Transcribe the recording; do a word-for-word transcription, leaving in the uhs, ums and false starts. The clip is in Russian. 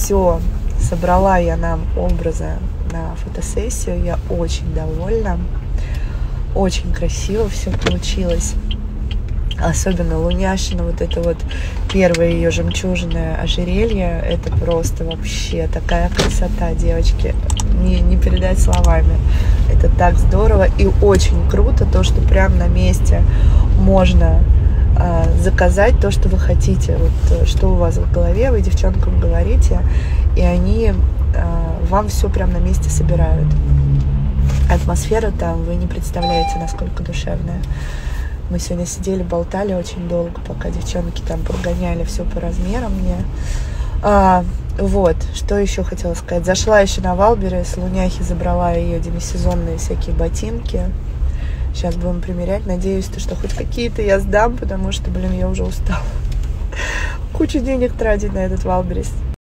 все, собрала я нам образы на фотосессию. Я очень довольна. Очень красиво все получилось. Особенно Луняшина, вот это вот первое ее жемчужное ожерелье. Это просто вообще такая красота, девочки. Не, не передать словами. Это так здорово и очень круто, то, что прямо на месте можно э, заказать то, что вы хотите. Вот, что у вас в голове, вы девчонкам говорите, и они э, вам все прямо на месте собирают. Атмосфера там, вы не представляете, насколько душевная. Мы сегодня сидели, болтали очень долго, пока девчонки там прогоняли все по размерам мне. А, вот, что еще хотела сказать. Зашла еще на Вайлдберрис, Луняхи забрала ее демисезонные всякие ботинки. Сейчас будем примерять. Надеюсь, что хоть какие-то я сдам, потому что, блин, я уже устала. Кучу денег тратить на этот Вайлдберрис.